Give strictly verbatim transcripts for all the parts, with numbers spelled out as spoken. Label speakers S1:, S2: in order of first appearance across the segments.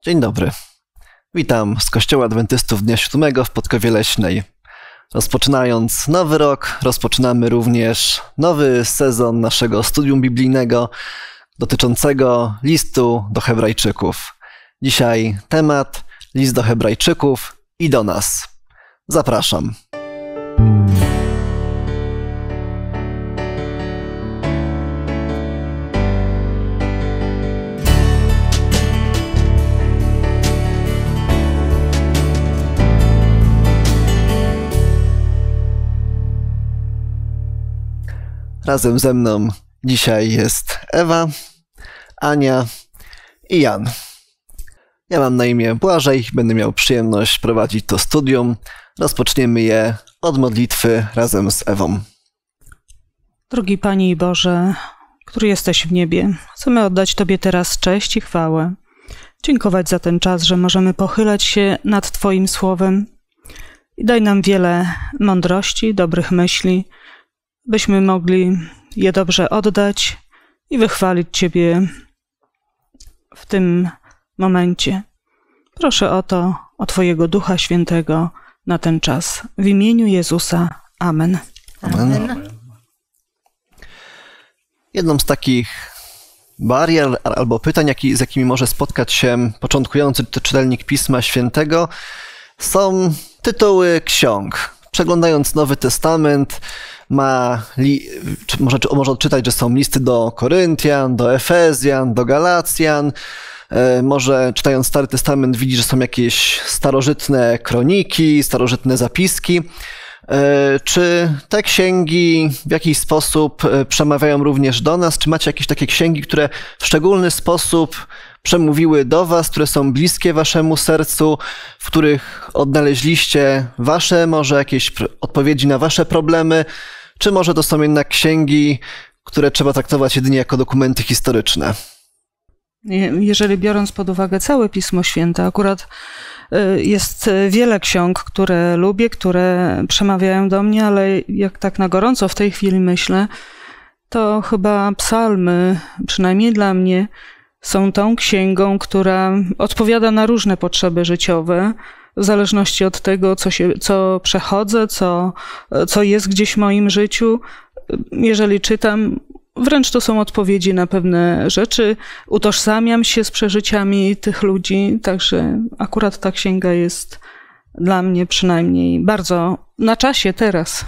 S1: Dzień dobry. Witam z Kościoła Adwentystów Dnia Siódmego w Podkowie Leśnej. Rozpoczynając nowy rok, rozpoczynamy również nowy sezon naszego studium biblijnego dotyczącego listu do Hebrajczyków. Dzisiaj temat list do Hebrajczyków i do nas. Zapraszam. Razem ze mną dzisiaj jest Ewa, Ania i Jan. Ja mam na imię Błażej, będę miał przyjemność prowadzić to studium. Rozpoczniemy je od modlitwy razem z Ewą.
S2: Drogi Panie i Boże, który jesteś w niebie, chcemy oddać Tobie teraz cześć i chwałę. Dziękować za ten czas, że możemy pochylać się nad Twoim słowem. I daj nam wiele mądrości, dobrych myśli, byśmy mogli je dobrze oddać i wychwalić Ciebie w tym momencie. Proszę o to, o Twojego Ducha Świętego na ten czas. W imieniu Jezusa. Amen.
S1: Amen. Jedną z takich barier albo pytań, z jakimi może spotkać się początkujący czytelnik Pisma Świętego, są tytuły ksiąg. Przeglądając Nowy Testament, ma, li, czy może, czy może odczytać, że są listy do Koryntian, do Efezjan, do Galacjan. E, może czytając Stary Testament widzi, że są jakieś starożytne kroniki, starożytne zapiski. E, czy te księgi w jakiś sposób przemawiają również do nas? Czy macie jakieś takie księgi, które w szczególny sposób przemówiły do was, które są bliskie waszemu sercu, w których odnaleźliście wasze może jakieś odpowiedzi na wasze problemy, czy może to są jednak księgi, które trzeba traktować jedynie jako dokumenty historyczne?
S2: Jeżeli biorąc pod uwagę całe Pismo Święte, akurat jest wiele ksiąg, które lubię, które przemawiają do mnie, ale jak tak na gorąco w tej chwili myślę, to chyba psalmy, przynajmniej dla mnie, są tą księgą, która odpowiada na różne potrzeby życiowe, w zależności od tego, co, się, co przechodzę, co, co jest gdzieś w moim życiu. Jeżeli czytam, wręcz to są odpowiedzi na pewne rzeczy. Utożsamiam się z przeżyciami tych ludzi, także akurat ta księga jest dla mnie przynajmniej bardzo na czasie teraz.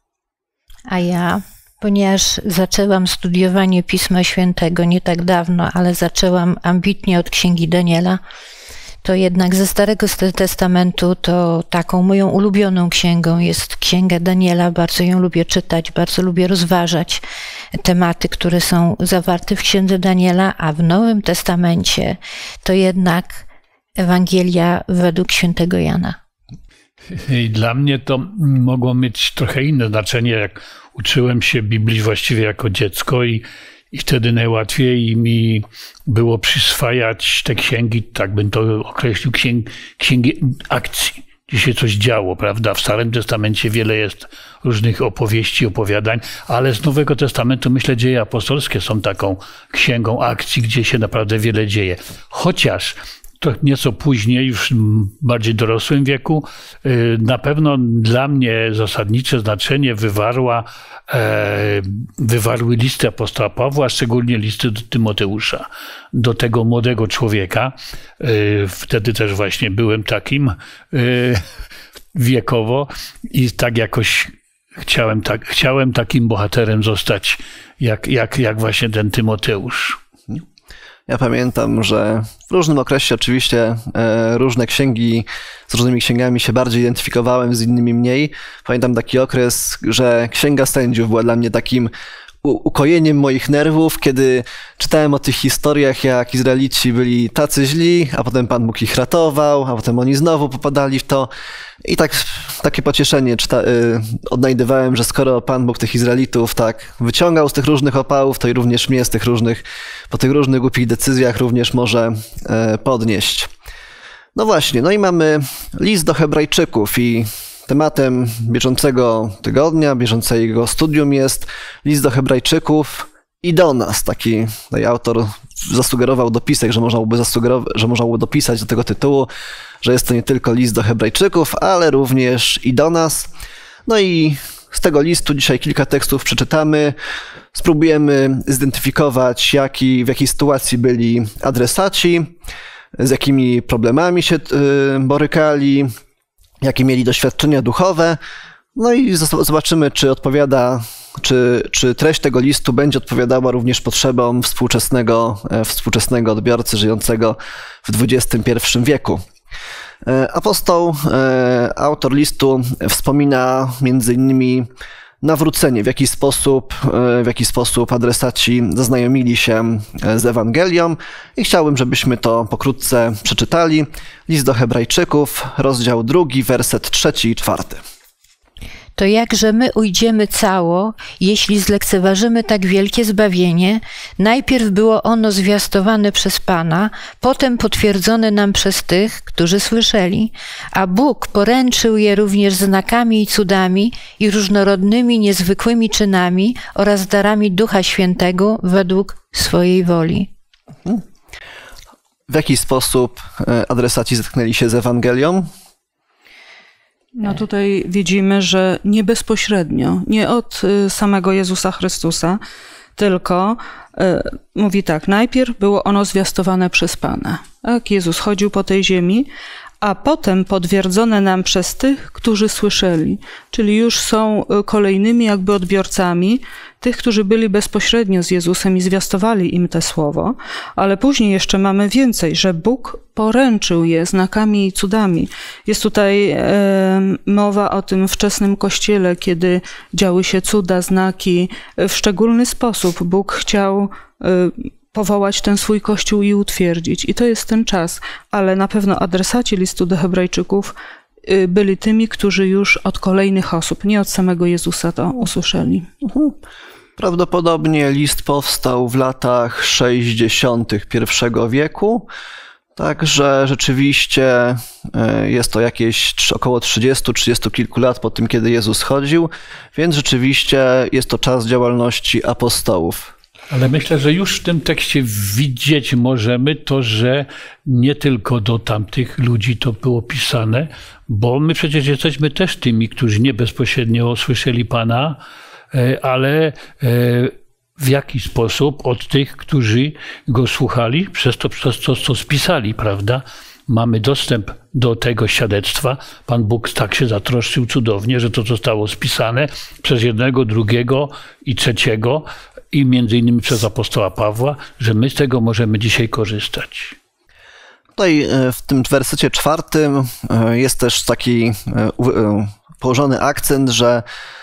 S3: A ja, ponieważ zaczęłam studiowanie Pisma Świętego nie tak dawno, ale zaczęłam ambitnie od Księgi Daniela, to jednak ze Starego Testamentu to taką moją ulubioną księgą jest Księga Daniela. Bardzo ją lubię czytać, bardzo lubię rozważać tematy, które są zawarte w Księdze Daniela, a w Nowym Testamencie to jednak Ewangelia według świętego Jana.
S4: I dla mnie to mogło mieć trochę inne znaczenie, jak uczyłem się Biblii właściwie jako dziecko i, i wtedy najłatwiej mi było przyswajać te księgi, tak bym to określił, księg, księgi akcji, gdzie się coś działo, prawda? W Starym Testamencie wiele jest różnych opowieści, opowiadań, ale z Nowego Testamentu, myślę, dzieje apostolskie są taką księgą akcji, gdzie się naprawdę wiele dzieje. Chociaż to nieco później, już w bardziej dorosłym wieku, na pewno dla mnie zasadnicze znaczenie wywarła, wywarły listy apostoła Pawła, szczególnie listy do Tymoteusza, do tego młodego człowieka. Wtedy też właśnie byłem takim wiekowo i tak jakoś chciałem, tak, chciałem takim bohaterem zostać, jak, jak, jak właśnie ten Tymoteusz.
S1: Ja pamiętam, że w różnym okresie oczywiście e, różne księgi, z różnymi księgami się bardziej identyfikowałem, z innymi mniej. Pamiętam taki okres, że Księga Sędziów była dla mnie takim ukojeniem moich nerwów, kiedy czytałem o tych historiach, jak Izraelici byli tacy źli, a potem Pan Bóg ich ratował, a potem oni znowu popadali w to. I tak takie pocieszenie czyta, y, odnajdywałem, że skoro Pan Bóg tych Izraelitów tak wyciągał z tych różnych opałów, to i również mnie z tych różnych, po tych różnych głupich decyzjach również może y, podnieść. No właśnie, no i mamy list do Hebrajczyków i tematem bieżącego tygodnia, bieżącego studium jest list do Hebrajczyków i do nas. Taki tutaj autor zasugerował dopisek, że można byłoby, zasugerować, że można byłoby dopisać do tego tytułu, że jest to nie tylko list do Hebrajczyków, ale również i do nas. No i z tego listu dzisiaj kilka tekstów przeczytamy. Spróbujemy zidentyfikować, jaki, w jakiej sytuacji byli adresaci, z jakimi problemami się borykali, jakie mieli doświadczenia duchowe. No i zobaczymy, czy odpowiada, czy, czy treść tego listu będzie odpowiadała również potrzebom współczesnego, współczesnego odbiorcy żyjącego w dwudziestym pierwszym wieku. Apostoł, autor listu, wspomina między innymi nawrócenie, w jaki sposób, w jaki sposób adresaci zaznajomili się z Ewangelią i chciałbym, żebyśmy to pokrótce przeczytali. List do Hebrajczyków, rozdział drugi, werset trzeci i czwarty.
S3: To jakże my ujdziemy cało, jeśli zlekceważymy tak wielkie zbawienie? Najpierw było ono zwiastowane przez Pana, potem potwierdzone nam przez tych, którzy słyszeli, a Bóg poręczył je również znakami i cudami i różnorodnymi, niezwykłymi czynami oraz darami Ducha Świętego według swojej woli.
S1: W jaki sposób adresaci zetknęli się z Ewangelią?
S2: No tutaj widzimy, że nie bezpośrednio, nie od samego Jezusa Chrystusa, tylko y, mówi tak, najpierw było ono zwiastowane przez Pana. Tak, Jezus chodził po tej ziemi, a potem potwierdzone nam przez tych, którzy słyszeli. Czyli już są kolejnymi jakby odbiorcami tych, którzy byli bezpośrednio z Jezusem i zwiastowali im te słowo, ale później jeszcze mamy więcej, że Bóg poręczył je znakami i cudami. Jest tutaj e, mowa o tym wczesnym Kościele, kiedy działy się cuda, znaki. W szczególny sposób Bóg chciał e, powołać ten swój Kościół i utwierdzić. I to jest ten czas, ale na pewno adresaci listu do Hebrajczyków e, byli tymi, którzy już od kolejnych osób, nie od samego Jezusa to usłyszeli.
S1: Mhm. Prawdopodobnie list powstał w latach sześćdziesiątych pierwszego wieku, także rzeczywiście jest to jakieś około trzydziestu, trzydziestu kilku lat po tym, kiedy Jezus chodził, więc rzeczywiście jest to czas działalności apostołów.
S4: Ale myślę, że już w tym tekście widzieć możemy to, że nie tylko do tamtych ludzi to było pisane, bo my przecież jesteśmy też tymi, którzy nie bezpośrednio słyszeli Pana, ale w jaki sposób od tych, którzy Go słuchali, przez to, przez to, co spisali, prawda? Mamy dostęp do tego świadectwa. Pan Bóg tak się zatroszczył cudownie, że to zostało spisane przez jednego, drugiego i trzeciego i między innymi przez apostoła Pawła, że my z tego możemy dzisiaj korzystać.
S1: Tutaj w tym wersecie czwartym jest też taki położony akcent, że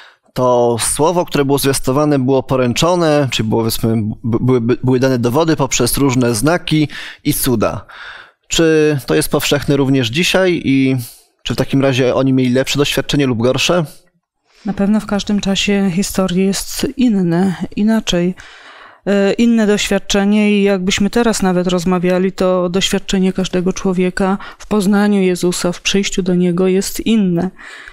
S1: to słowo, które było zwiastowane, było poręczone, czyli było, powiedzmy, były, były dane dowody poprzez różne znaki i cuda. Czy to jest powszechne również dzisiaj i czy w takim razie oni mieli lepsze doświadczenie lub gorsze?
S2: Na pewno w każdym czasie historii jest inne, inaczej. Inne doświadczenie i jakbyśmy teraz nawet rozmawiali, to doświadczenie każdego człowieka w poznaniu Jezusa, w przyjściu do Niego jest inne.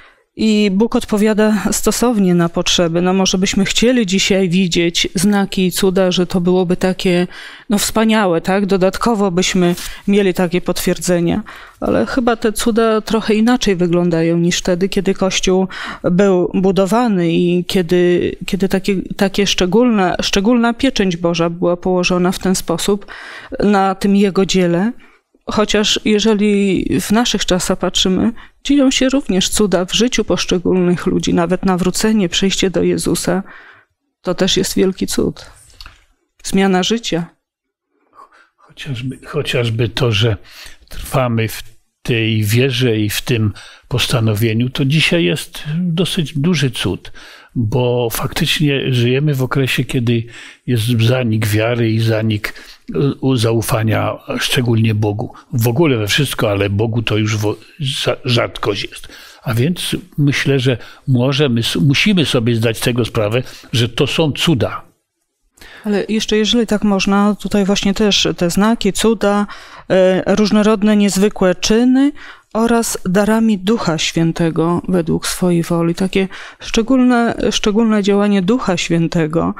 S2: I Bóg odpowiada stosownie na potrzeby. No może byśmy chcieli dzisiaj widzieć znaki i cuda, że to byłoby takie no wspaniałe, tak? Dodatkowo byśmy mieli takie potwierdzenia. Ale chyba te cuda trochę inaczej wyglądają niż wtedy, kiedy Kościół był budowany i kiedy, kiedy takie, takie szczególna, szczególna pieczęć Boża była położona w ten sposób na tym Jego dziele. Chociaż jeżeli w naszych czasach patrzymy, dzieją się również cuda w życiu poszczególnych ludzi, nawet nawrócenie, przyjście do Jezusa, to też jest wielki cud. Zmiana życia.
S4: Chociażby, chociażby to, że trwamy w tej wierze i w tym postanowieniu, to dzisiaj jest dosyć duży cud, bo faktycznie żyjemy w okresie, kiedy jest zanik wiary i zanik zaufania, szczególnie Bogu. W ogóle we wszystko, ale Bogu to już rzadkość jest. A więc myślę, że możemy, musimy sobie zdać z tego sprawę, że to są cuda.
S2: Ale jeszcze jeżeli tak można, tutaj właśnie też te znaki, cuda, różnorodne, niezwykłe czyny oraz darami Ducha Świętego według swojej woli. Takie szczególne, szczególne działanie Ducha Świętego.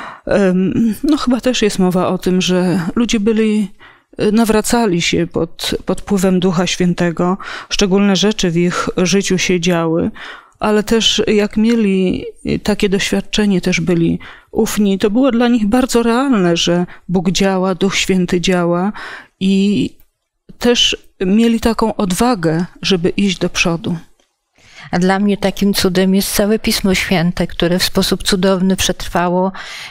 S2: No chyba też jest mowa o tym, że ludzie byli, nawracali się pod, pod wpływem Ducha Świętego. Szczególne rzeczy w ich życiu się działy, ale też jak mieli takie doświadczenie, też byli ufni. To było dla nich bardzo realne, że Bóg działa, Duch Święty działa i też mieli taką odwagę, żeby iść do przodu.
S3: A dla mnie takim cudem jest całe Pismo Święte, które w sposób cudowny przetrwało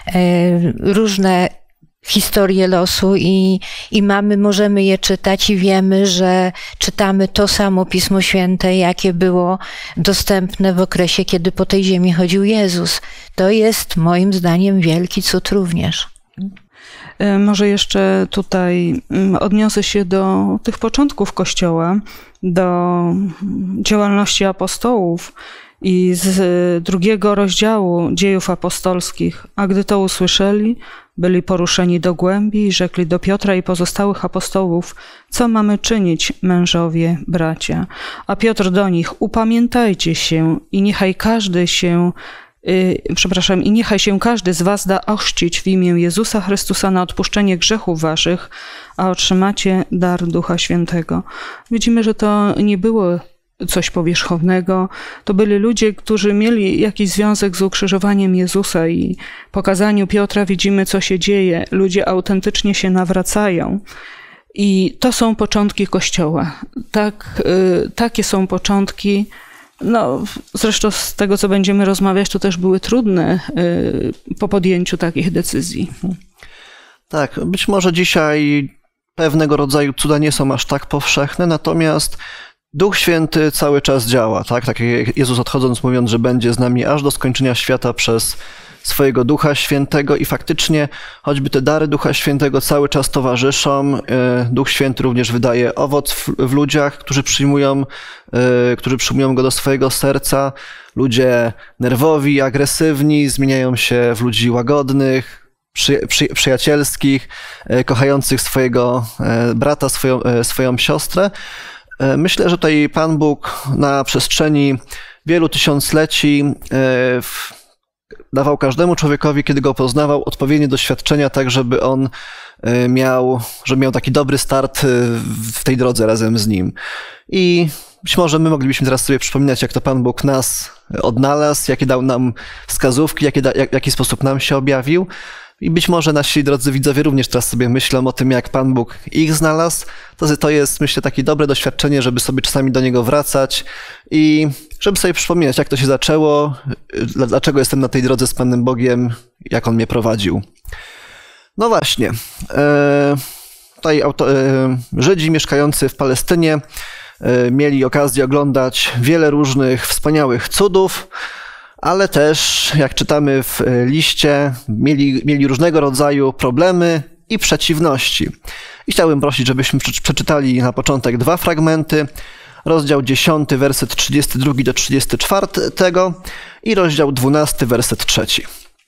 S3: różne historie losu i, i mamy, możemy je czytać i wiemy, że czytamy to samo Pismo Święte, jakie było dostępne w okresie, kiedy po tej ziemi chodził Jezus. To jest moim zdaniem wielki cud również.
S2: Może jeszcze tutaj odniosę się do tych początków Kościoła, do działalności apostołów i z drugiego rozdziału Dziejów Apostolskich. A gdy to usłyszeli, byli poruszeni do głębi i rzekli do Piotra i pozostałych apostołów: co mamy czynić, mężowie, bracia? A Piotr do nich: upamiętajcie się i niechaj każdy się Yy, przepraszam, i niechaj się każdy z was da ochrzcić w imię Jezusa Chrystusa na odpuszczenie grzechów waszych, a otrzymacie dar Ducha Świętego. Widzimy, że to nie było coś powierzchownego. To byli ludzie, którzy mieli jakiś związek z ukrzyżowaniem Jezusa i po kazaniu Piotra widzimy, co się dzieje. Ludzie autentycznie się nawracają. I to są początki Kościoła. Tak, yy, takie są początki. No, zresztą z tego, co będziemy rozmawiać, to też były trudne y, po podjęciu takich decyzji.
S1: Tak, być może dzisiaj pewnego rodzaju cuda nie są aż tak powszechne, natomiast Duch Święty cały czas działa, tak? Tak jak Jezus odchodząc mówiąc, że będzie z nami aż do skończenia świata przez swojego Ducha Świętego i faktycznie choćby te dary Ducha Świętego cały czas towarzyszą. Duch Święty również wydaje owoc w, w ludziach, którzy przyjmują, którzy przyjmują go do swojego serca. Ludzie nerwowi, agresywni zmieniają się w ludzi łagodnych, przy, przy, przyjacielskich, kochających swojego brata, swoją, swoją siostrę. Myślę, że tutaj Pan Bóg na przestrzeni wielu tysiącleci w dawał każdemu człowiekowi, kiedy go poznawał, odpowiednie doświadczenia, tak żeby on miał, żeby miał taki dobry start w tej drodze razem z nim. I być może my moglibyśmy teraz sobie przypominać, jak to Pan Bóg nas odnalazł, jakie dał nam wskazówki, jakie da, jak, w jaki sposób nam się objawił. I być może nasi drodzy widzowie również teraz sobie myślą o tym, jak Pan Bóg ich znalazł. To, to jest, myślę, takie dobre doświadczenie, żeby sobie czasami do Niego wracać i żeby sobie przypominać, jak to się zaczęło, dlaczego jestem na tej drodze z Panem Bogiem, jak On mnie prowadził. No właśnie, e, tutaj auto, e, Żydzi mieszkający w Palestynie e, mieli okazję oglądać wiele różnych wspaniałych cudów, ale też, jak czytamy w liście, mieli, mieli różnego rodzaju problemy i przeciwności. I chciałbym prosić, żebyśmy przeczytali na początek dwa fragmenty. Rozdział dziesiąty, werset trzydziesty drugi do trzydziestego czwartego i rozdział dwunasty, werset trzeci.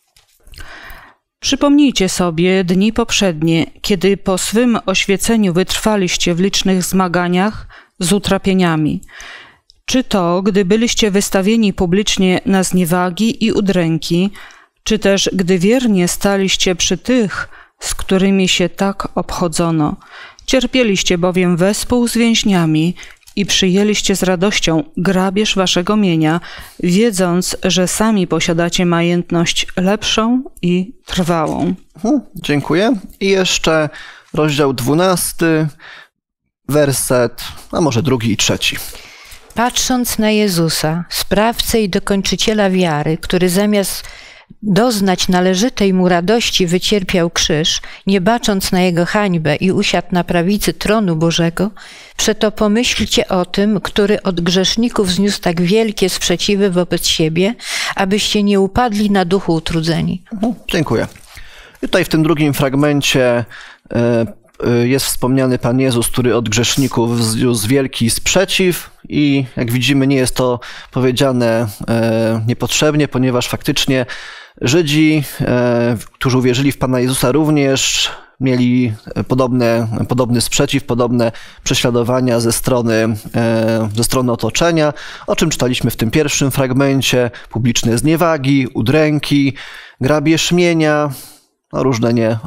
S2: Przypomnijcie sobie dni poprzednie, kiedy po swym oświeceniu wytrwaliście w licznych zmaganiach z utrapieniami. Czy to, gdy byliście wystawieni publicznie na zniewagi i udręki, czy też gdy wiernie staliście przy tych, z którymi się tak obchodzono. Cierpieliście bowiem wespół z więźniami i przyjęliście z radością grabież waszego mienia, wiedząc, że sami posiadacie majętność lepszą i trwałą.
S1: Hmm, dziękuję. I jeszcze rozdział dwunasty, werset, a może drugi i trzeci.
S3: Patrząc na Jezusa, sprawcę i dokończyciela wiary, który zamiast doznać należytej mu radości wycierpiał krzyż, nie bacząc na jego hańbę i usiadł na prawicy tronu Bożego, przeto pomyślcie o tym, który od grzeszników zniósł tak wielkie sprzeciwy wobec siebie, abyście nie upadli na duchu utrudzeni.
S1: Mhm, dziękuję. I tutaj w tym drugim fragmencie jest wspomniany Pan Jezus, który od grzeszników zniósł wielki sprzeciw i jak widzimy nie jest to powiedziane niepotrzebnie, ponieważ faktycznie Żydzi, którzy uwierzyli w Pana Jezusa również mieli podobne, podobny sprzeciw, podobne prześladowania ze strony, ze strony otoczenia, o czym czytaliśmy w tym pierwszym fragmencie, publiczne zniewagi, udręki, grabież mienia, no różne, nie,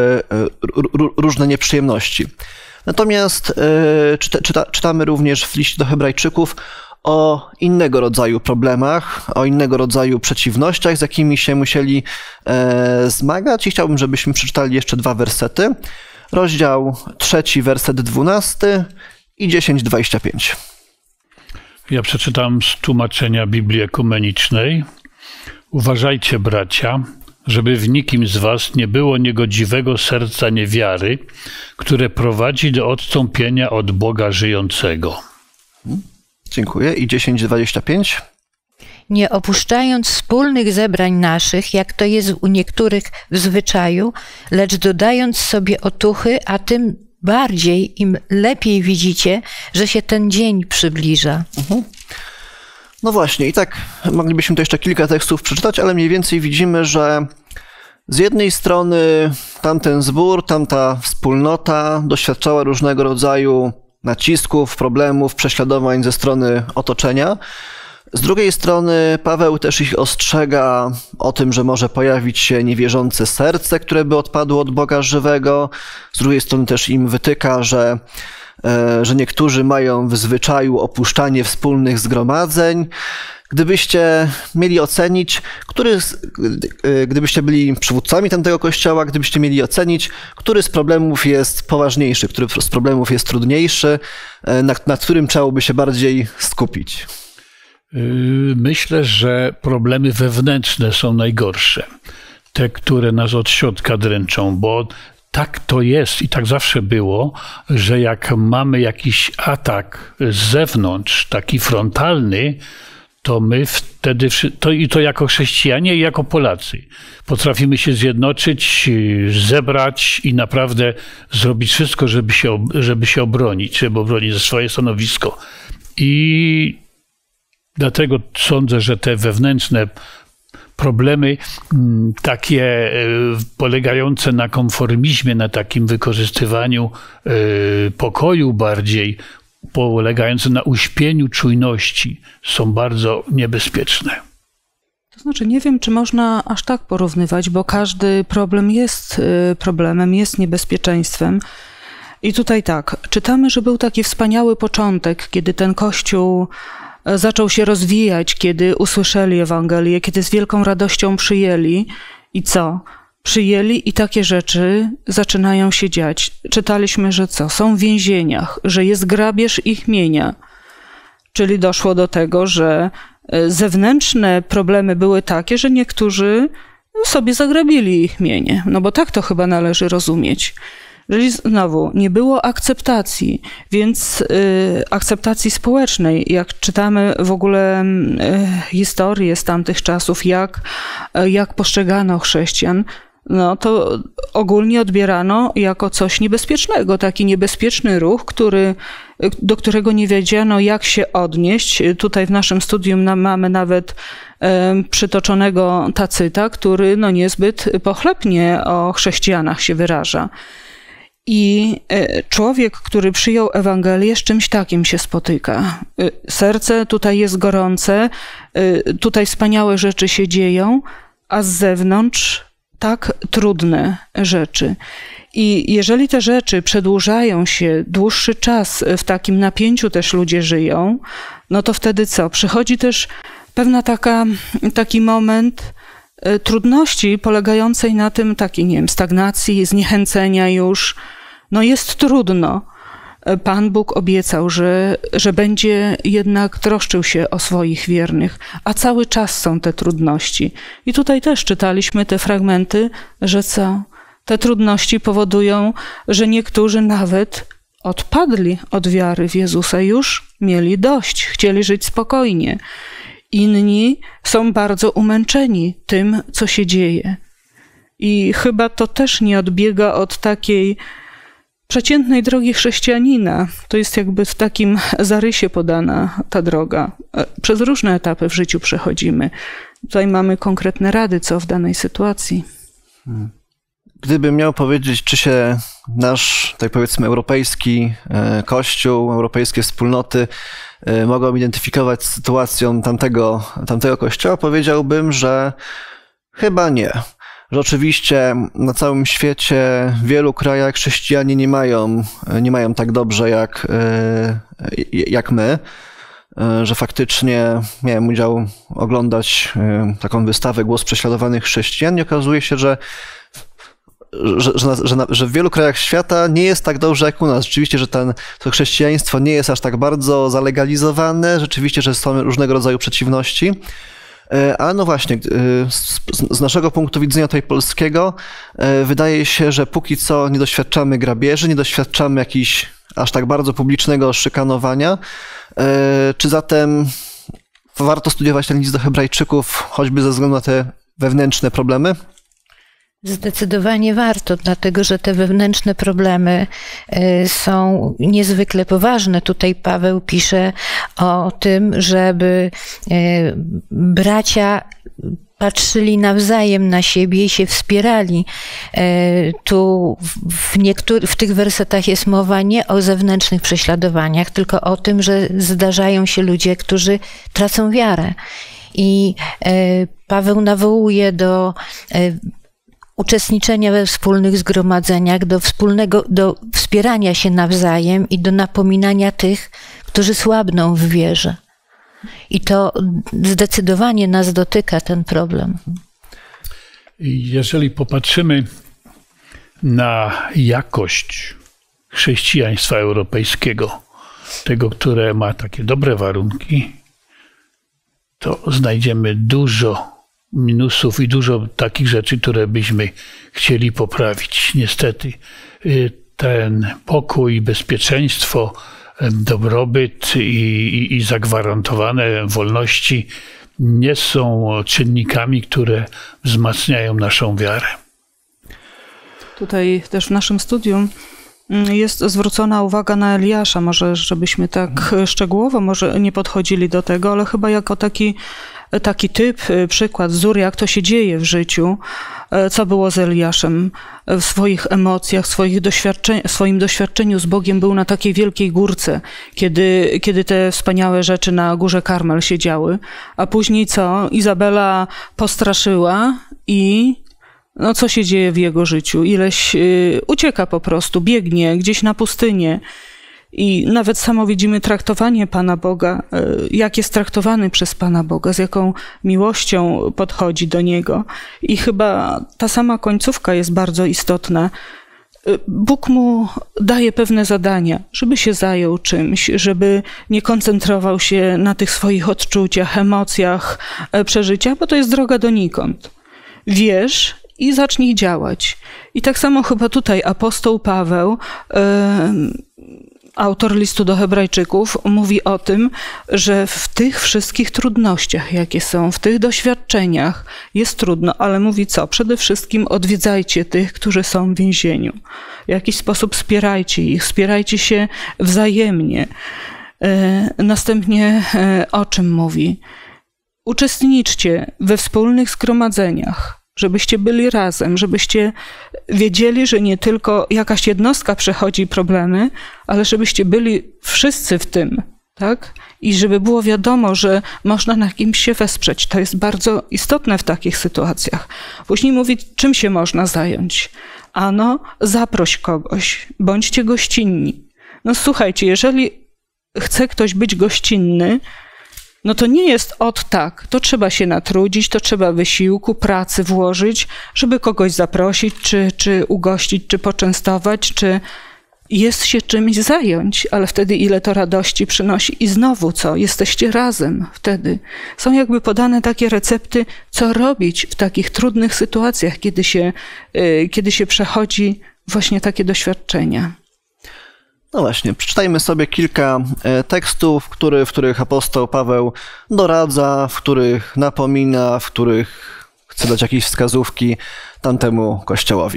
S1: różne nieprzyjemności. Natomiast czyta, czyta, czytamy również w liście do Hebrajczyków o innego rodzaju problemach, o innego rodzaju przeciwnościach, z jakimi się musieli e, zmagać i chciałbym, żebyśmy przeczytali jeszcze dwa wersety. Rozdział trzeci, werset dwunasty i dziesięć, dwadzieścia pięć.
S4: Ja przeczytam z tłumaczenia Biblii Ekumenicznej. Uważajcie, bracia, żeby w nikim z was nie było niegodziwego serca niewiary, które prowadzi do odstąpienia od Boga żyjącego.
S1: Dziękuję. I dziesięć, dwadzieścia pięć.
S3: Nie opuszczając wspólnych zebrań naszych, jak to jest u niektórych w zwyczaju, lecz dodając sobie otuchy, a tym bardziej, im lepiej widzicie, że się ten dzień przybliża.
S1: Mhm. No właśnie, i tak moglibyśmy tu jeszcze kilka tekstów przeczytać, ale mniej więcej widzimy, że z jednej strony tamten zbór, tamta wspólnota doświadczała różnego rodzaju nacisków, problemów, prześladowań ze strony otoczenia. Z drugiej strony Paweł też ich ostrzega o tym, że może pojawić się niewierzące serce, które by odpadło od Boga żywego. Z drugiej strony też im wytyka, że, że niektórzy mają w zwyczaju opuszczanie wspólnych zgromadzeń. Gdybyście mieli ocenić, który z, gdybyście byli przywódcami tamtego kościoła, gdybyście mieli ocenić, który z problemów jest poważniejszy, który z problemów jest trudniejszy, nad, nad którym trzeba by się bardziej skupić?
S4: Myślę, że problemy wewnętrzne są najgorsze. Te, które nas od środka dręczą, bo tak to jest i tak zawsze było, że jak mamy jakiś atak z zewnątrz, taki frontalny, to my wtedy, to i to jako chrześcijanie i jako Polacy, potrafimy się zjednoczyć, zebrać i naprawdę zrobić wszystko, żeby się, żeby się obronić, żeby obronić swoje stanowisko. I dlatego sądzę, że te wewnętrzne problemy takie polegające na konformizmie, na takim wykorzystywaniu pokoju bardziej, polegające na uśpieniu czujności, są bardzo niebezpieczne.
S2: To znaczy, nie wiem, czy można aż tak porównywać, bo każdy problem jest problemem, jest niebezpieczeństwem. I tutaj tak, czytamy, że był taki wspaniały początek, kiedy ten Kościół zaczął się rozwijać, kiedy usłyszeli Ewangelię, kiedy z wielką radością przyjęli. I co? Przyjęli i takie rzeczy zaczynają się dziać. Czytaliśmy, że co? Są w więzieniach, że jest grabież ich mienia. Czyli doszło do tego, że zewnętrzne problemy były takie, że niektórzy sobie zagrabili ich mienie. No bo tak to chyba należy rozumieć. Czyli znowu nie było akceptacji, więc y, akceptacji społecznej. Jak czytamy w ogóle y, historię z tamtych czasów, jak, y, jak postrzegano chrześcijan, no to ogólnie odbierano jako coś niebezpiecznego, taki niebezpieczny ruch, który, do którego nie wiedziano, jak się odnieść. Tutaj w naszym studium mamy nawet y, przytoczonego Tacyta, który no niezbyt pochlebnie o chrześcijanach się wyraża. I człowiek, który przyjął Ewangelię, z czymś takim się spotyka. Serce tutaj jest gorące, tutaj wspaniałe rzeczy się dzieją, a z zewnątrz tak trudne rzeczy. I jeżeli te rzeczy przedłużają się dłuższy czas, w takim napięciu też ludzie żyją, no to wtedy co? Przychodzi też pewna taka, taki moment trudności polegającej na tym, takiej, nie wiem, stagnacji, zniechęcenia już. No jest trudno. Pan Bóg obiecał, że, że będzie jednak troszczył się o swoich wiernych, a cały czas są te trudności. I tutaj też czytaliśmy te fragmenty, że co? Te trudności powodują, że niektórzy nawet odpadli od wiary w Jezusa, już mieli dość, chcieli żyć spokojnie. Inni są bardzo umęczeni tym, co się dzieje. I chyba to też nie odbiega od takiej przeciętnej drogi chrześcijanina. To jest jakby w takim zarysie podana ta droga. Przez różne etapy w życiu przechodzimy. Tutaj mamy konkretne rady, co w danej sytuacji.
S1: Hmm. gdybym miał powiedzieć, czy się nasz, tak powiedzmy, europejski Kościół, europejskie wspólnoty mogą identyfikować z sytuacją tamtego, tamtego Kościoła, powiedziałbym, że chyba nie. Że oczywiście na całym świecie, w wielu krajach chrześcijanie nie mają, nie mają tak dobrze jak, jak my. Że faktycznie miałem udział oglądać taką wystawę Głos prześladowanych chrześcijan i okazuje się, że, że, że, że, na, że w wielu krajach świata nie jest tak dobrze jak u nas. Rzeczywiście, że ten, to chrześcijaństwo nie jest aż tak bardzo zalegalizowane, rzeczywiście, że są różnego rodzaju przeciwności. Ale no właśnie, z, z naszego punktu widzenia tutaj polskiego wydaje się, że póki co nie doświadczamy grabieży, nie doświadczamy jakichś aż tak bardzo publicznego szykanowania. Czy zatem warto studiować ten list do Hebrajczyków, choćby ze względu na te wewnętrzne problemy?
S3: Zdecydowanie warto, dlatego że te wewnętrzne problemy są niezwykle poważne. Tutaj Paweł pisze o tym, żeby bracia patrzyli nawzajem na siebie i się wspierali. Tu w, niektórych, w tych wersetach jest mowa nie o zewnętrznych prześladowaniach, tylko o tym, że zdarzają się ludzie, którzy tracą wiarę. I Paweł nawołuje do uczestniczenia we wspólnych zgromadzeniach, do wspólnego, do wspierania się nawzajem i do napominania tych, którzy słabną w wierze. I to zdecydowanie nas dotyka, ten problem.
S4: Jeżeli popatrzymy na jakość chrześcijaństwa europejskiego, tego, które ma takie dobre warunki, to znajdziemy dużo minusów i dużo takich rzeczy, które byśmy chcieli poprawić. Niestety ten pokój, bezpieczeństwo, dobrobyt i, i, i zagwarantowane wolności nie są czynnikami, które wzmacniają naszą wiarę.
S2: Tutaj też w naszym studium jest zwrócona uwaga na Eliasza. Może żebyśmy tak szczegółowo może nie podchodzili do tego, ale chyba jako taki, taki typ, przykład, wzór, jak to się dzieje w życiu, co było z Eliaszem. W swoich emocjach, w swoich doświadczeń, w swoim doświadczeniu z Bogiem był na takiej wielkiej górce, kiedy, kiedy te wspaniałe rzeczy na górze Karmel się działy. A później co? Izabela postraszyła i no co się dzieje w jego życiu? Ileś y, ucieka po prostu, biegnie gdzieś na pustynię. I nawet samo widzimy traktowanie Pana Boga, y, jak jest traktowany przez Pana Boga, z jaką miłością podchodzi do Niego. I chyba ta sama końcówka jest bardzo istotna. Y, Bóg mu daje pewne zadania, żeby się zajął czymś, żeby nie koncentrował się na tych swoich odczuciach, emocjach, y, przeżyciach, bo to jest droga donikąd. Wierz i zacznij działać. I tak samo chyba tutaj apostoł Paweł, autor listu do Hebrajczyków, mówi o tym, że w tych wszystkich trudnościach, jakie są, w tych doświadczeniach jest trudno, ale mówi co? Przede wszystkim odwiedzajcie tych, którzy są w więzieniu. W jakiś sposób wspierajcie ich, wspierajcie się wzajemnie. Następnie o czym mówi? Uczestniczcie we wspólnych zgromadzeniach, żebyście byli razem, żebyście wiedzieli, że nie tylko jakaś jednostka przechodzi problemy, ale żebyście byli wszyscy w tym, tak? I żeby było wiadomo, że można na kimś się wesprzeć. To jest bardzo istotne w takich sytuacjach. Później mówi, czym się można zająć. Ano, zaproś kogoś, bądźcie gościnni. No słuchajcie, jeżeli chce ktoś być gościnny, no to nie jest od tak, to trzeba się natrudzić, to trzeba wysiłku, pracy włożyć, żeby kogoś zaprosić, czy, czy ugościć, czy poczęstować, czy jest się czymś zająć, ale wtedy ile to radości przynosi i znowu co? Jesteście razem wtedy. Są jakby podane takie recepty, co robić w takich trudnych sytuacjach, kiedy się, kiedy się przechodzi właśnie takie doświadczenia.
S1: No właśnie, przeczytajmy sobie kilka tekstów, który, w których apostoł Paweł doradza, w których napomina, w których chce dać jakieś wskazówki tamtemu kościołowi.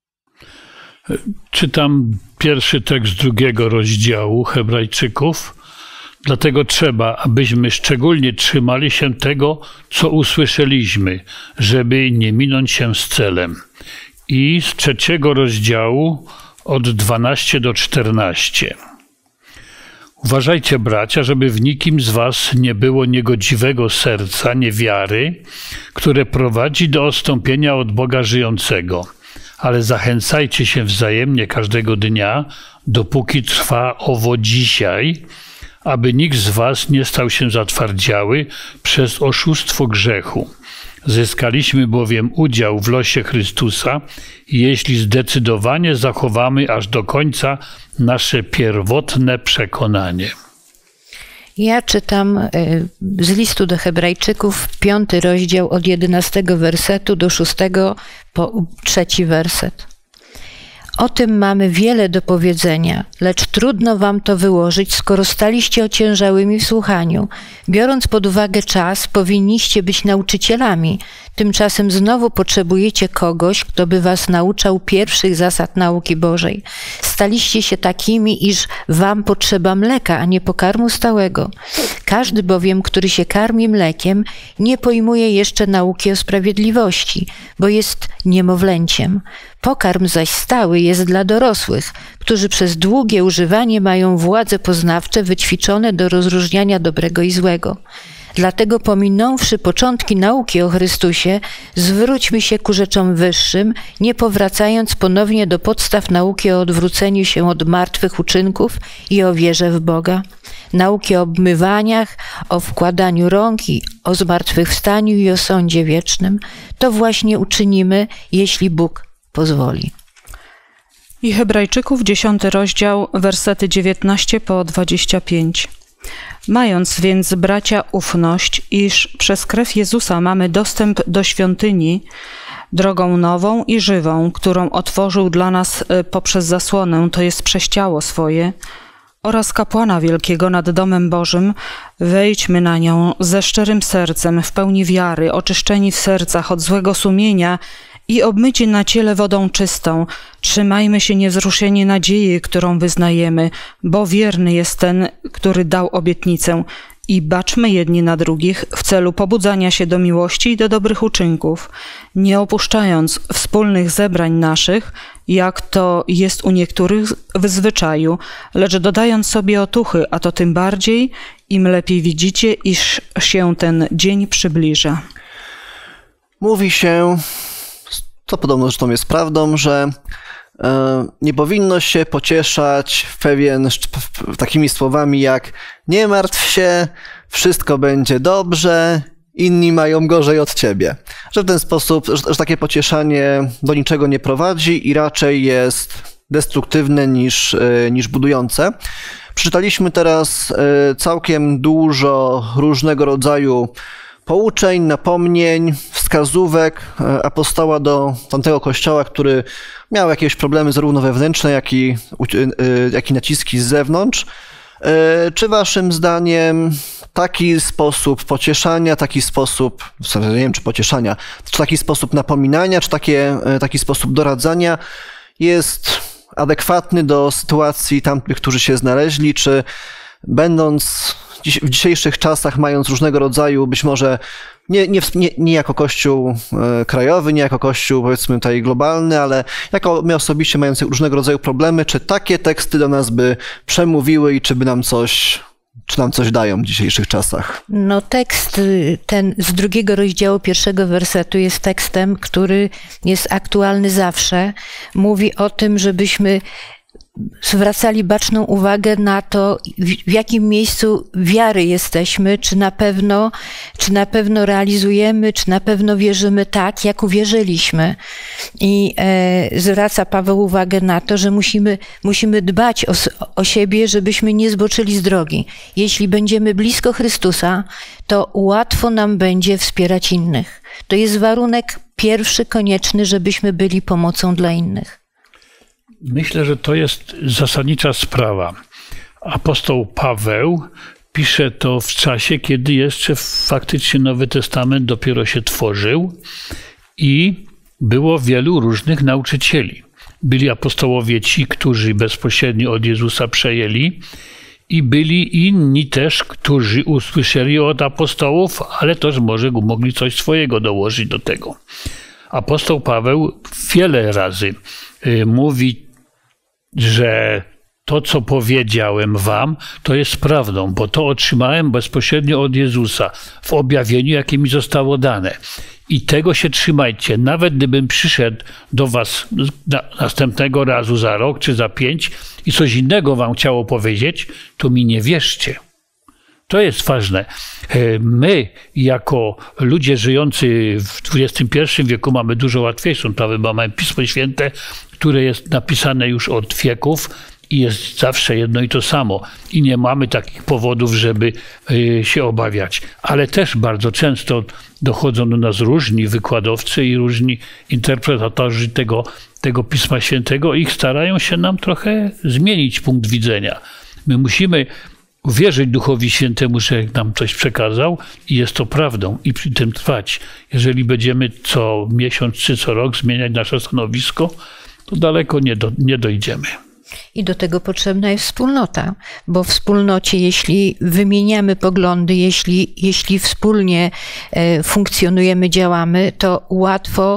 S4: Czytam pierwszy tekst drugiego rozdziału Hebrajczyków. Dlatego trzeba, abyśmy szczególnie trzymali się tego, co usłyszeliśmy, żeby nie minąć się z celem. i z trzeciego rozdziału od dwunastego do czternastego. Uważajcie, bracia, żeby w nikim z was nie było niegodziwego serca, niewiary, które prowadzi do odstąpienia od Boga żyjącego. Ale zachęcajcie się wzajemnie każdego dnia, dopóki trwa owo dzisiaj, aby nikt z was nie stał się zatwardziały przez oszustwo grzechu. Zyskaliśmy bowiem udział w losie Chrystusa, jeśli zdecydowanie zachowamy aż do końca nasze pierwotne przekonanie.
S3: Ja czytam z listu do Hebrajczyków, piąty rozdział od jedenastego wersetu do szóstego po trzeci werset. O tym mamy wiele do powiedzenia, lecz trudno wam to wyłożyć, skoro staliście ociężałymi w słuchaniu. Biorąc pod uwagę czas, powinniście być nauczycielami. Tymczasem znowu potrzebujecie kogoś, kto by was nauczał pierwszych zasad nauki Bożej. Staliście się takimi, iż wam potrzeba mleka, a nie pokarmu stałego. Każdy bowiem, który się karmi mlekiem, nie pojmuje jeszcze nauki o sprawiedliwości, bo jest niemowlęciem. Pokarm zaś stały jest dla dorosłych, którzy przez długie używanie mają władze poznawcze wyćwiczone do rozróżniania dobrego i złego. Dlatego pominąwszy początki nauki o Chrystusie, zwróćmy się ku rzeczom wyższym, nie powracając ponownie do podstaw nauki o odwróceniu się od martwych uczynków i o wierze w Boga. Nauki o obmywaniach, o wkładaniu rąk i o zmartwychwstaniu i o sądzie wiecznym. To właśnie uczynimy, jeśli Bóg pozwoli.
S2: I Hebrajczyków, dziesiąty rozdział, wersety dziewiętnaście po dwadzieścia pięć. Mając więc, bracia, ufność, iż przez krew Jezusa mamy dostęp do świątyni, drogą nową i żywą, którą otworzył dla nas poprzez zasłonę, to jest przez ciało swoje, oraz kapłana wielkiego nad domem Bożym, wejdźmy na nią ze szczerym sercem, w pełni wiary, oczyszczeni w sercach od złego sumienia i obmyci na ciele wodą czystą. Trzymajmy się niewzruszenie nadziei, którą wyznajemy, bo wierny jest ten, który dał obietnicę. I baczmy jedni na drugich w celu pobudzania się do miłości i do dobrych uczynków, nie opuszczając wspólnych zebrań naszych, jak to jest u niektórych w zwyczaju, lecz dodając sobie otuchy, a to tym bardziej, im lepiej widzicie, iż się ten dzień przybliża.
S1: Mówi się, co podobno zresztą jest prawdą, że nie powinno się pocieszać w pewien, w takimi słowami jak nie martw się, wszystko będzie dobrze, inni mają gorzej od ciebie. Że w ten sposób, że, że takie pocieszanie do niczego nie prowadzi i raczej jest destruktywne niż, niż budujące. Przeczytaliśmy teraz całkiem dużo różnego rodzaju pouczeń, napomnień, wskazówek apostoła do tamtego kościoła, który miał jakieś problemy zarówno wewnętrzne, jak i, jak i naciski z zewnątrz. Czy waszym zdaniem taki sposób pocieszania, taki sposób, nie wiem czy pocieszania, czy taki sposób napominania, czy takie, taki sposób doradzania jest adekwatny do sytuacji tamtych, którzy się znaleźli, czy będąc w dzisiejszych czasach, mając różnego rodzaju, być może nie, nie, nie, nie jako kościół krajowy, nie jako kościół powiedzmy tutaj globalny, ale jako my osobiście mając różnego rodzaju problemy, czy takie teksty do nas by przemówiły i czy by nam coś, czy nam coś dają w dzisiejszych czasach?
S3: No tekst ten z drugiego rozdziału pierwszego wersetu jest tekstem, który jest aktualny zawsze. Mówi o tym, żebyśmy zwracali baczną uwagę na to, w jakim miejscu wiary jesteśmy, czy na pewno, czy na pewno realizujemy, czy na pewno wierzymy tak, jak uwierzyliśmy. I e, zwraca Paweł uwagę na to, że musimy, musimy dbać o, o siebie, żebyśmy nie zboczyli z drogi. Jeśli będziemy blisko Chrystusa, to łatwo nam będzie wspierać innych. To jest warunek pierwszy, konieczny, żebyśmy byli pomocą dla innych.
S4: Myślę, że to jest zasadnicza sprawa. Apostoł Paweł pisze to w czasie, kiedy jeszcze faktycznie Nowy Testament dopiero się tworzył i było wielu różnych nauczycieli. Byli apostołowie ci, którzy bezpośrednio od Jezusa przejęli i byli inni też, którzy usłyszeli od apostołów, ale też może mogli coś swojego dołożyć do tego. apostoł Paweł wiele razy mówi, że to, co powiedziałem wam, to jest prawdą, bo to otrzymałem bezpośrednio od Jezusa w objawieniu, jakie mi zostało dane. I tego się trzymajcie. Nawet gdybym przyszedł do was na, następnego razu za rok czy za pięć i coś innego wam chciało powiedzieć, to mi nie wierzcie. To jest ważne. My, jako ludzie żyjący w dwudziestym pierwszym wieku, mamy dużo łatwiejszą sprawę, bo mamy Pismo Święte, które jest napisane już od wieków i jest zawsze jedno i to samo. I nie mamy takich powodów, żeby się obawiać. Ale też bardzo często dochodzą do nas różni wykładowcy i różni interpretatorzy tego, tego Pisma Świętego i starają się nam trochę zmienić punkt widzenia. My musimy uwierzyć Duchowi Świętemu, że nam coś przekazał i jest to prawdą i przy tym trwać. Jeżeli będziemy co miesiąc czy co rok zmieniać nasze stanowisko, to daleko nie, do, nie dojdziemy.
S3: I do tego potrzebna jest wspólnota, bo w wspólnocie, jeśli wymieniamy poglądy, jeśli, jeśli wspólnie funkcjonujemy, działamy, to łatwo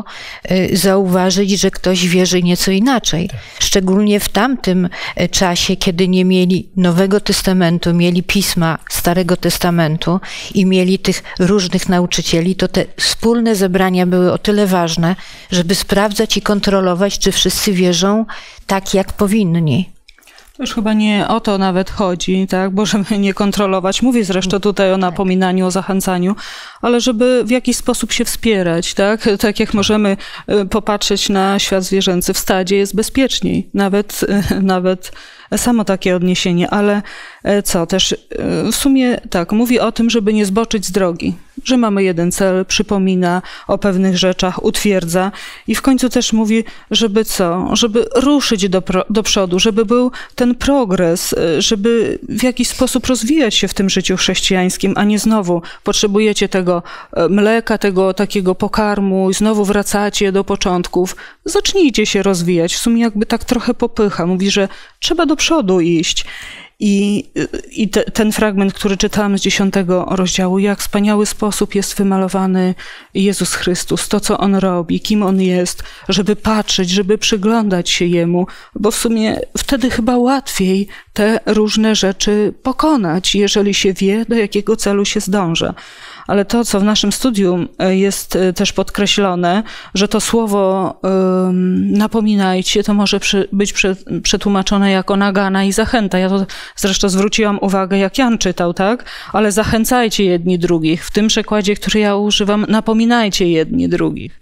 S3: zauważyć, że ktoś wierzy nieco inaczej. Szczególnie w tamtym czasie, kiedy nie mieli Nowego Testamentu, mieli Pisma Starego Testamentu i mieli tych różnych nauczycieli, to te wspólne zebrania były o tyle ważne, żeby sprawdzać i kontrolować, czy wszyscy wierzą tak, jak powinni.
S2: To już chyba nie o to nawet chodzi, tak, bo żeby nie kontrolować, mówię zresztą tutaj o napominaniu, o zachęcaniu, ale żeby w jakiś sposób się wspierać, tak, tak jak możemy popatrzeć na świat zwierzęcy, w stadzie jest bezpieczniej, nawet, nawet samo takie odniesienie, ale co też, w sumie tak, mówi o tym, żeby nie zboczyć z drogi, że mamy jeden cel, przypomina o pewnych rzeczach, utwierdza i w końcu też mówi, żeby co, żeby ruszyć do, do przodu, żeby był ten progres, żeby w jakiś sposób rozwijać się w tym życiu chrześcijańskim, a nie znowu potrzebujecie tego mleka, tego takiego pokarmu i znowu wracacie do początków. Zacznijcie się rozwijać, w sumie jakby tak trochę popycha, mówi, że trzeba do przodu iść. I, i te, ten fragment, który czytałam z dziesiątego rozdziału, jak w wspaniały sposób jest wymalowany Jezus Chrystus, to co On robi, kim On jest, żeby patrzeć, żeby przyglądać się Jemu, bo w sumie wtedy chyba łatwiej te różne rzeczy pokonać, jeżeli się wie, do jakiego celu się zdąża. Ale to, co w naszym studium jest też podkreślone, że to słowo um, napominajcie, to może przy, być prze, przetłumaczone jako nagana i zachęta. Ja to zresztą zwróciłam uwagę, jak Jan czytał, tak? Ale zachęcajcie jedni drugich. W tym przekładzie, który ja używam, napominajcie jedni drugich.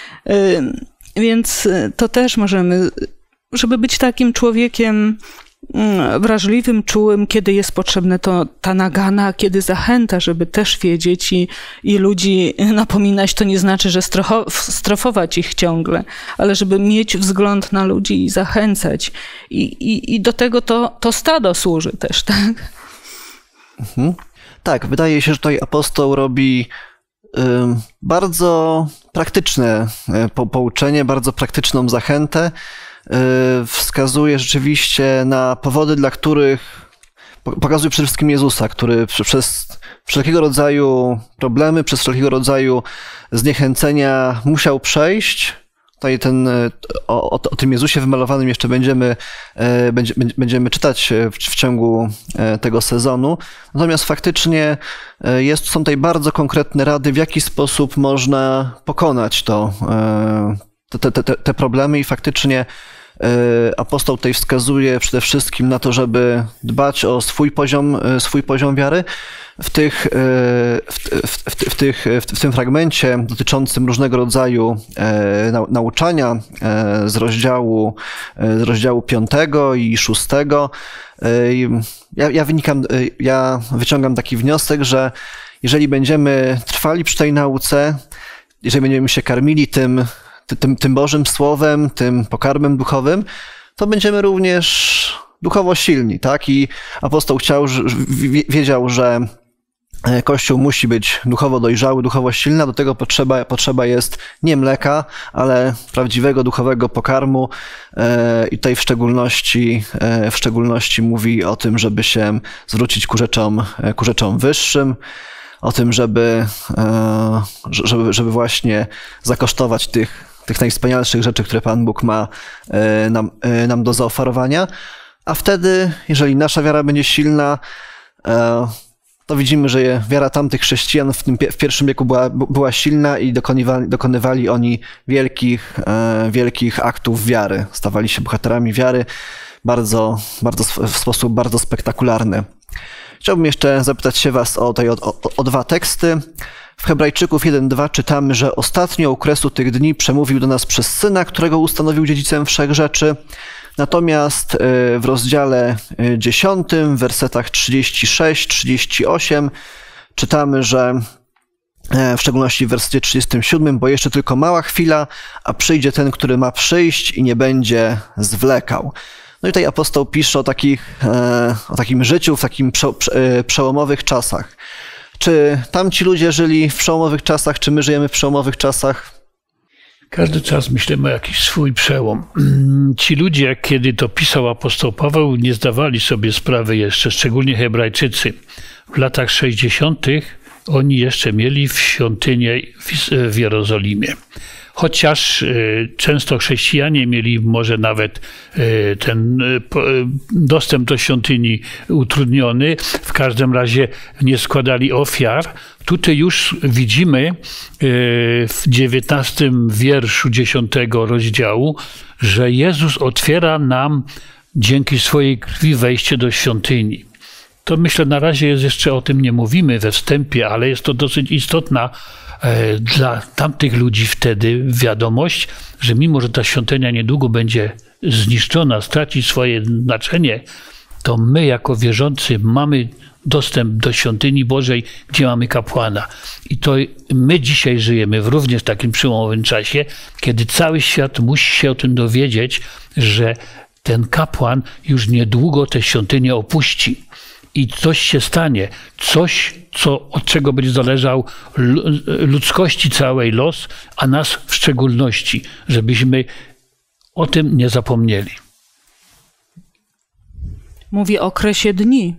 S2: Um, więc to też możemy, żeby być takim człowiekiem wrażliwym, czułym, kiedy jest potrzebne to ta nagana, kiedy zachęta, żeby też wiedzieć i, i ludzi napominać, to nie znaczy, że strocho, strofować ich ciągle, ale żeby mieć wzgląd na ludzi i zachęcać. I, i, i do tego to, to stado służy też, tak?
S1: Mhm. Tak, wydaje się, że tutaj apostoł robi y, bardzo praktyczne po, pouczenie, bardzo praktyczną zachętę. Wskazuje rzeczywiście na powody, dla których pokazuje przede wszystkim Jezusa, który przez wszelkiego rodzaju problemy, przez wszelkiego rodzaju zniechęcenia musiał przejść. Tutaj ten, o, o, o tym Jezusie wymalowanym jeszcze będziemy, będzie, będziemy czytać w, w ciągu tego sezonu. Natomiast faktycznie jest, są tutaj bardzo konkretne rady, w jaki sposób można pokonać to, te, te, te, te problemy i faktycznie apostoł tutaj wskazuje przede wszystkim na to, żeby dbać o swój poziom, swój poziom wiary. W, tych, w, w, w, w, tych, w tym fragmencie dotyczącym różnego rodzaju nauczania z rozdziału, z rozdziału piątego i szóstego, ja, ja, wynikam, ja wyciągam taki wniosek, że jeżeli będziemy trwali przy tej nauce, jeżeli będziemy się karmili tym, Tym, tym Bożym Słowem, tym pokarmem duchowym, to będziemy również duchowo silni, tak? I apostoł chciał, wiedział, że Kościół musi być duchowo dojrzały, duchowo silny, a do tego potrzeba, potrzeba jest nie mleka, ale prawdziwego duchowego pokarmu i tutaj w szczególności, w szczególności mówi o tym, żeby się zwrócić ku rzeczom, ku rzeczom wyższym, o tym, żeby, żeby, żeby właśnie zakosztować tych tych najwspanialszych rzeczy, które Pan Bóg ma nam, nam do zaoferowania. A wtedy, jeżeli nasza wiara będzie silna, to widzimy, że wiara tamtych chrześcijan w tym w pierwszym wieku była, była silna i dokonywali, dokonywali oni wielkich, wielkich aktów wiary. Stawali się bohaterami wiary bardzo, bardzo, w sposób bardzo spektakularny. Chciałbym jeszcze zapytać się was o, tutaj, o, o, o dwa teksty. W Hebrajczyków jeden dwa czytamy, że ostatnio u kresu tych dni przemówił do nas przez Syna, którego ustanowił dziedzicem wszech rzeczy. Natomiast w rozdziale dziesiątym, w wersetach trzydzieści sześć trzydzieści osiem czytamy, że w szczególności w wersecie trzydziestym siódmym, bo jeszcze tylko mała chwila, a przyjdzie ten, który ma przyjść i nie będzie zwlekał. No i tutaj apostoł pisze o, takich, o takim życiu w takim przełomowych czasach. Czy tamci ludzie żyli w przełomowych czasach, czy my żyjemy w przełomowych czasach?
S4: Każdy czas myślimy o jakiś swój przełom. Ci ludzie, kiedy to pisał apostoł Paweł, nie zdawali sobie sprawy jeszcze, szczególnie Hebrajczycy. W latach sześćdziesiątych oni jeszcze mieli w świątynię w Jerozolimie. Chociaż często chrześcijanie mieli może nawet ten dostęp do świątyni utrudniony, w każdym razie nie składali ofiar. Tutaj już widzimy w dziewiętnastym wierszu dziesiątego rozdziału, że Jezus otwiera nam dzięki swojej krwi wejście do świątyni. To myślę, na razie jest jeszcze o tym nie mówimy we wstępie, ale jest to dosyć istotna dla tamtych ludzi wtedy wiadomość, że mimo, że ta świątynia niedługo będzie zniszczona, straci swoje znaczenie, to my jako wierzący mamy dostęp do świątyni Bożej, gdzie mamy kapłana. I to my dzisiaj żyjemy w również takim przełomowym czasie, kiedy cały świat musi się o tym dowiedzieć, że ten kapłan już niedługo tę świątynię opuści. I coś się stanie, coś, co, od czego będzie zależał ludzkości całej los, a nas w szczególności, żebyśmy o tym nie zapomnieli.
S2: Mówi o okresie dni.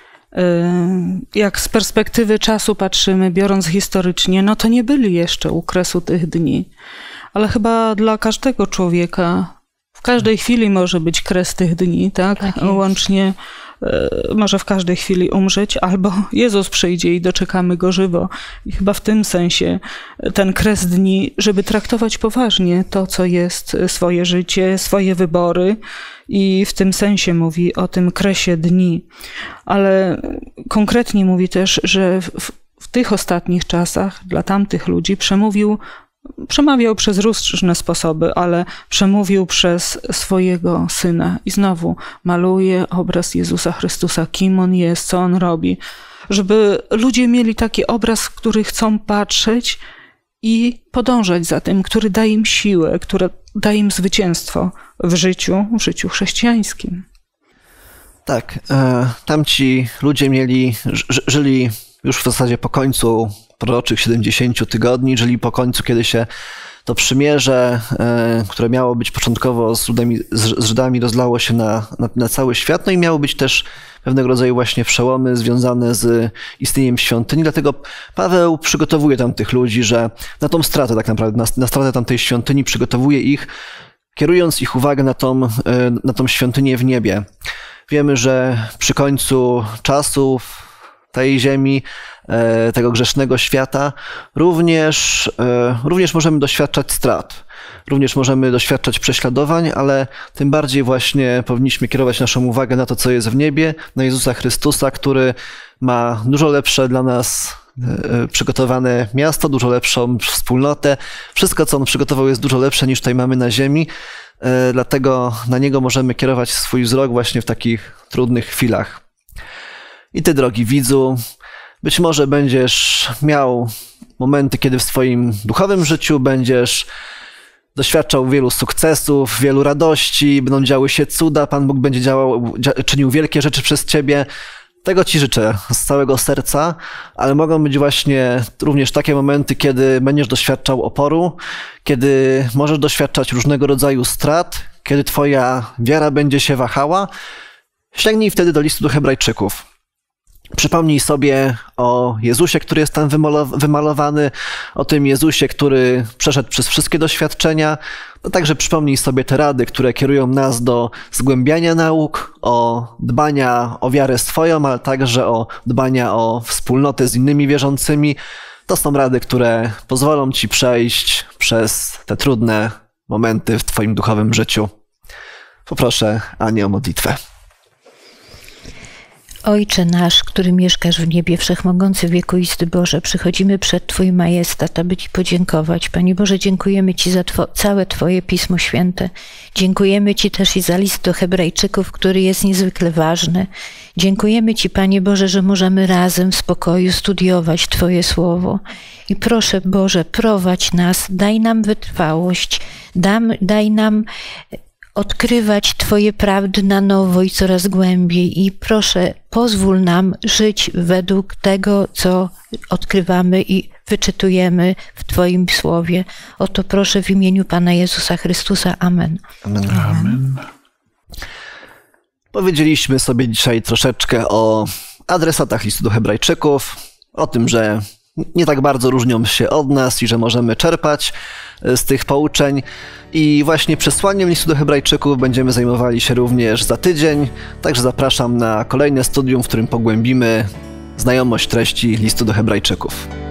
S2: Jak z perspektywy czasu patrzymy, biorąc historycznie, no to nie byli jeszcze u kresu tych dni. Ale chyba dla każdego człowieka w każdej chwili może być kres tych dni, tak? Tak jest. Łącznie może w każdej chwili umrzeć, albo Jezus przyjdzie i doczekamy Go żywo. I chyba w tym sensie ten kres dni, żeby traktować poważnie to, co jest swoje życie, swoje wybory, i w tym sensie mówi o tym kresie dni. Ale konkretnie mówi też, że w, w tych ostatnich czasach dla tamtych ludzi przemówił Przemawiał przez różne sposoby, ale przemówił przez swojego Syna. I znowu maluje obraz Jezusa Chrystusa, kim On jest, co On robi. Żeby ludzie mieli taki obraz, w który chcą patrzeć i podążać za tym, który da im siłę, który da im zwycięstwo w życiu, w życiu chrześcijańskim.
S1: Tak, e, tamci ludzie mieli, ż, żyli już w zasadzie po końcu proroczych siedemdziesięciu tygodni, czyli po końcu, kiedy się to przymierze, które miało być początkowo z Żydami, z Żydami rozlało się na, na, na cały świat, no i miało być też pewnego rodzaju właśnie przełomy związane z istnieniem świątyni. Dlatego Paweł przygotowuje tam tych ludzi, że na tą stratę tak naprawdę, na, na stratę tamtej świątyni przygotowuje ich, kierując ich uwagę na tą, na tą świątynię w niebie. Wiemy, że przy końcu czasów tej ziemi, tego grzesznego świata, również, również możemy doświadczać strat. Również możemy doświadczać prześladowań, ale tym bardziej właśnie powinniśmy kierować naszą uwagę na to, co jest w niebie, na Jezusa Chrystusa, który ma dużo lepsze dla nas przygotowane miasto, dużo lepszą wspólnotę. Wszystko, co On przygotował, jest dużo lepsze niż tutaj mamy na ziemi. Dlatego na Niego możemy kierować swój wzrok właśnie w takich trudnych chwilach. I Ty, drogi widzu, być może będziesz miał momenty, kiedy w swoim duchowym życiu będziesz doświadczał wielu sukcesów, wielu radości, będą działy się cuda, Pan Bóg będzie działał, czynił wielkie rzeczy przez Ciebie. Tego Ci życzę z całego serca, ale mogą być właśnie również takie momenty, kiedy będziesz doświadczał oporu, kiedy możesz doświadczać różnego rodzaju strat, kiedy Twoja wiara będzie się wahała. Sięgnij wtedy do listu do Hebrajczyków. Przypomnij sobie o Jezusie, który jest tam wymalowany, o tym Jezusie, który przeszedł przez wszystkie doświadczenia. No także przypomnij sobie te rady, które kierują nas do zgłębiania nauk, o dbania o wiarę swoją, ale także o dbania o wspólnotę z innymi wierzącymi. To są rady, które pozwolą ci przejść przez te trudne momenty w twoim duchowym życiu. Poproszę Anię o modlitwę.
S3: Ojcze nasz, który mieszkasz w niebie, wszechmogący, wiekuisty Boże, przychodzimy przed Twój majestat, aby Ci podziękować. Panie Boże, dziękujemy Ci za two, całe Twoje Pismo Święte. Dziękujemy Ci też i za list do Hebrajczyków, który jest niezwykle ważny. Dziękujemy Ci, Panie Boże, że możemy razem w spokoju studiować Twoje Słowo. I proszę Boże, prowadź nas, daj nam wytrwałość, dam, daj nam odkrywać Twoje prawdy na nowo i coraz głębiej i proszę, pozwól nam żyć według tego, co odkrywamy i wyczytujemy w Twoim Słowie. O to proszę w imieniu Pana Jezusa Chrystusa. Amen.
S1: Amen.
S4: Amen.
S1: Powiedzieliśmy sobie dzisiaj troszeczkę o adresatach listu do Hebrajczyków, o tym, że nie tak bardzo różnią się od nas i że możemy czerpać z tych pouczeń. I właśnie przesłaniem listu do Hebrajczyków będziemy zajmowali się również za tydzień, także zapraszam na kolejne studium, w którym pogłębimy znajomość treści listu do Hebrajczyków.